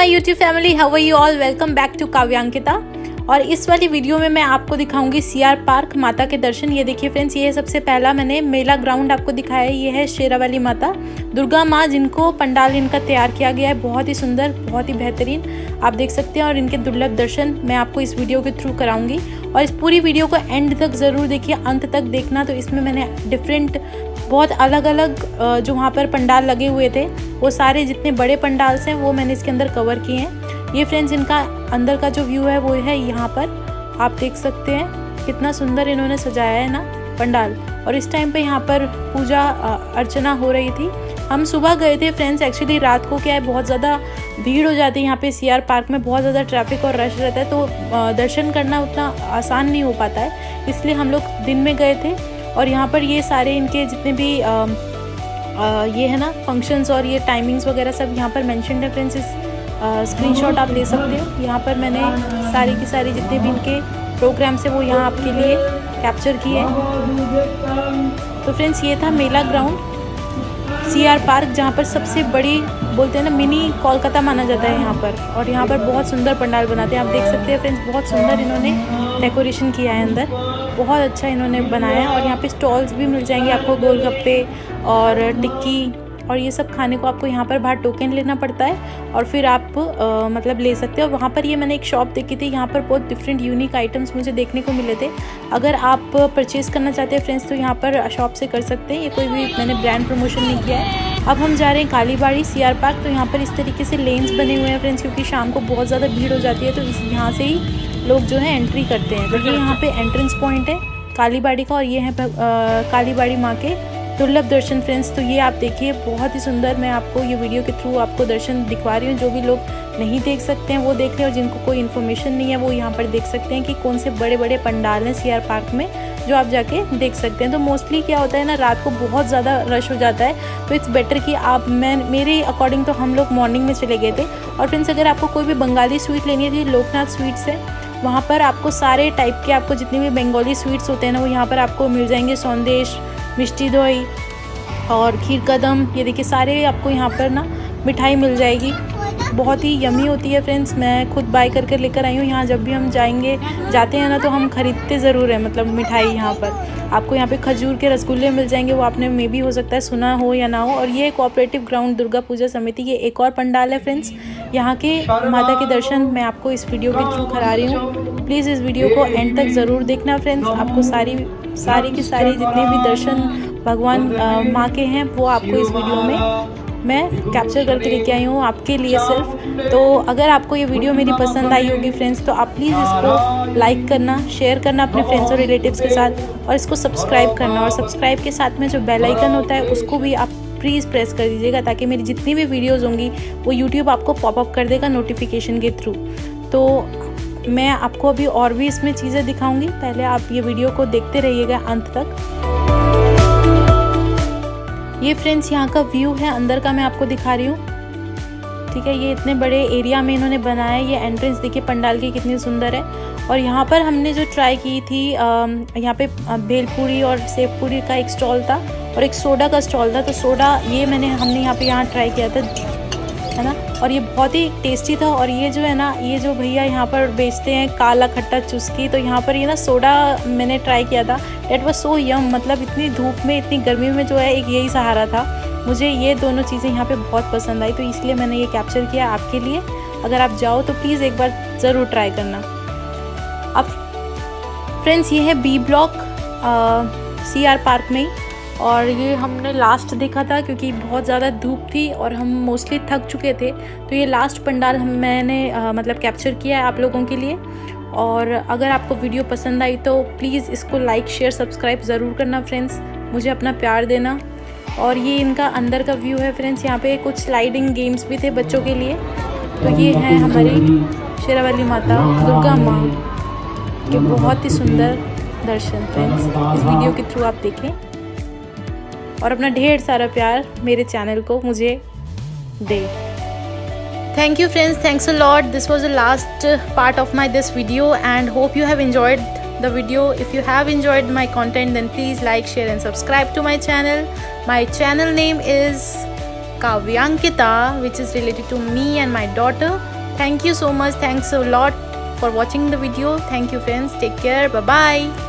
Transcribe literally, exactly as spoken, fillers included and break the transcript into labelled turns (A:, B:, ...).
A: My YouTube family, how are you all. Welcome back to Kavyankita. और इस वाली video में मैं आपको दिखाऊंगी सीआर पार्क माता के दर्शन। ये देखिए फ्रेंड्स, ये है सबसे पहला मैंने मेला ग्राउंड आपको दिखाया है। ये है शेरावाली माता दुर्गा माँ, जिनको पंडाल इनका तैयार किया गया है। बहुत ही सुंदर, बहुत ही बेहतरीन, आप देख सकते हैं। और इनके दुर्लभ दर्शन मैं आपको इस वीडियो के थ्रू कराऊंगी। और इस पूरी वीडियो को एंड तक ज़रूर देखिए, अंत तक देखना। तो इसमें मैंने डिफरेंट बहुत अलग अलग जो वहाँ पर पंडाल लगे हुए थे, वो सारे जितने बड़े पंडाल्स हैं वो मैंने इसके अंदर कवर किए हैं। ये फ्रेंड्स इनका अंदर का जो व्यू है वो है यहाँ पर, आप देख सकते हैं कितना सुंदर इन्होंने सजाया है ना पंडाल। और इस टाइम पे यहाँ पर पूजा अर्चना हो रही थी। हम सुबह गए थे फ्रेंड्स, एक्चुअली रात को क्या है बहुत ज़्यादा भीड़ हो जाती है यहाँ पे सीआर पार्क में, बहुत ज़्यादा ट्रैफिक और रश रहता है, तो दर्शन करना उतना आसान नहीं हो पाता है, इसलिए हम लोग दिन में गए थे। और यहाँ पर ये सारे इनके जितने भी आ, आ, ये है ना फंक्शंस और ये टाइमिंग्स वगैरह सब यहाँ पर मेंशन्ड है फ्रेंड्स। इस स्क्रीनशॉट आप ले सकते हो। यहाँ पर मैंने सारी की सारी जितने भी इनके प्रोग्राम्स है वो यहाँ आपके लिए कैप्चर किए। तो फ्रेंड्स ये था मेला ग्राउंड सीआर पार्क, जहाँ पर सबसे बड़ी बोलते हैं ना मिनी कोलकाता माना जाता है यहाँ पर। और यहाँ पर बहुत सुंदर पंडाल बनाते हैं, आप देख सकते हैं फ्रेंड्स। बहुत सुंदर इन्होंने डेकोरेशन किया है अंदर, बहुत अच्छा इन्होंने बनाया है। और यहाँ पे स्टॉल्स भी मिल जाएंगे आपको, गोलगप्पे और टिक्की और ये सब खाने को। आपको यहाँ पर बाहर टोकन लेना पड़ता है और फिर आप आ, मतलब ले सकते हो। वहाँ पर ये मैंने एक शॉप देखी थी, यहाँ पर बहुत डिफरेंट यूनिक आइटम्स मुझे देखने को मिले थे। अगर आप परचेज़ करना चाहते हैं फ्रेंड्स तो यहाँ पर शॉप से कर सकते हैं, ये कोई भी मैंने ब्रांड प्रमोशन नहीं किया है। अब हम जा रहे हैं कालीबाड़ी सीआर पार्क। तो यहाँ पर इस तरीके से लेन्स बने हुए हैं फ्रेंड्स, क्योंकि शाम को बहुत ज़्यादा भीड़ हो जाती है, तो इस यहाँ से ही लोग जो है एंट्री करते हैं। तो ये यहाँ पर एंट्रेंस पॉइंट है कालीबाड़ी का, और ये है कालीबाड़ी माँ के दुर्लभ दर्शन फ्रेंड्स। तो ये आप देखिए बहुत ही सुंदर, मैं आपको ये वीडियो के थ्रू आपको दर्शन दिखवा रही हूँ। जो भी लोग नहीं देख सकते हैं वो देख लें, और जिनको कोई इन्फॉर्मेशन नहीं है वो यहाँ पर देख सकते हैं कि कौन से बड़े बड़े पंडाल हैं सीआर पार्क में, जो आप जाके देख सकते हैं। तो मोस्टली क्या होता है ना, रात को बहुत ज़्यादा रश हो जाता है, तो इट्स बेटर कि आप मैं मेरे अकॉर्डिंग तो हम लोग मॉर्निंग में चले गए थे। और फ्रेंड्स अगर आपको कोई भी बंगाली स्वीट लेनी है तो लोकनाथ स्वीट्स है, वहाँ पर आपको सारे टाइप के आपको जितने भी बंगाली स्वीट्स होते हैं ना वो यहाँ पर आपको मिल जाएंगे। सौंदेश, मिष्टी दोई और खीर कदम, ये देखिए सारे आपको यहाँ पर ना मिठाई मिल जाएगी। बहुत ही यमी होती है फ्रेंड्स, मैं खुद बाय करके लेकर आई हूँ। यहाँ जब भी हम जाएंगे जाते हैं ना तो हम खरीदते ज़रूर हैं, मतलब मिठाई। यहाँ पर आपको यहाँ पे खजूर के रसगुल्ले मिल जाएंगे, वो आपने मे भी हो सकता है सुना हो या ना हो। और ये कोऑपरेटिव ग्राउंड दुर्गा पूजा समिति, ये एक और पंडाल है फ्रेंड्स। यहाँ के माता के दर्शन मैं आपको इस वीडियो के थ्रू करा रही हूँ। प्लीज़ इस वीडियो को एंड तक ज़रूर देखना फ्रेंड्स, आपको सारी सारी की सारी जितने भी दर्शन भगवान माँ के हैं वो आपको इस वीडियो में मैं कैप्चर करके लेके आई हूँ आपके लिए सिर्फ। तो अगर आपको ये वीडियो मेरी पसंद आई होगी फ्रेंड्स तो आप प्लीज़ इसको लाइक करना, शेयर करना अपने फ्रेंड्स और रिलेटिव्स के साथ, और इसको सब्सक्राइब करना। और सब्सक्राइब के साथ में जो बेल आइकन होता है उसको भी आप प्लीज़ प्रेस कर दीजिएगा, ताकि मेरी जितनी भी वीडियोज़ होंगी वो यूट्यूब आपको पॉपअप कर देगा नोटिफिकेशन के थ्रू। तो मैं आपको अभी और भी इसमें चीज़ें दिखाऊंगी, पहले आप ये वीडियो को देखते रहिएगा अंत तक। ये फ्रेंड्स यहाँ का व्यू है अंदर का, मैं आपको दिखा रही हूँ, ठीक है। ये इतने बड़े एरिया में इन्होंने बनाया है। ये एंट्रेंस देखिए पंडाल की कितनी सुंदर है। और यहाँ पर हमने जो ट्राई की थी, यहाँ पे भेलपूरी और सेव पूरी का एक स्टॉल था और एक सोडा का स्टॉल था। तो सोडा ये मैंने हमने यहाँ पे यहाँ ट्राई किया था, है ना, और ये बहुत ही टेस्टी था। और ये जो है ना, ये जो भैया यहाँ पर बेचते हैं काला खट्टा चुस्की, तो यहाँ पर ये ना सोडा मैंने ट्राई किया था, डेट वाज सो यम। मतलब इतनी धूप में, इतनी गर्मी में जो है एक यही सहारा था। मुझे ये दोनों चीज़ें यहाँ पे बहुत पसंद आई, तो इसलिए मैंने ये कैप्चर किया आपके लिए। अगर आप जाओ तो प्लीज़ एक बार ज़रूर ट्राई करना। अब फ्रेंड्स ये है बी ब्लॉक सीआर पार्क में ही, और ये हमने लास्ट देखा था क्योंकि बहुत ज़्यादा धूप थी और हम मोस्टली थक चुके थे। तो ये लास्ट पंडाल हम मैंने आ, मतलब कैप्चर किया है आप लोगों के लिए। और अगर आपको वीडियो पसंद आई तो प्लीज़ इसको लाइक शेयर सब्सक्राइब ज़रूर करना फ्रेंड्स, मुझे अपना प्यार देना। और ये इनका अंदर का व्यू है फ्रेंड्स, यहाँ पे कुछ स्लाइडिंग गेम्स भी थे बच्चों के लिए। तो ये है हमारी शेरावाली माता दुर्गा माँ के बहुत ही सुंदर दर्शन फ्रेंड्स, इस वीडियो के थ्रू आप देखें और अपना ढेर सारा प्यार मेरे चैनल को मुझे दे। Thank you friends, thanks a lot. This was the last part of my this video and hope you have enjoyed the video. If you have enjoyed my content then please like, share and subscribe to my channel. My channel name is Kavyankita, which is related to me and my daughter. Thank you so much. Thanks a lot for watching the video. Thank you friends. Take care. Bye bye.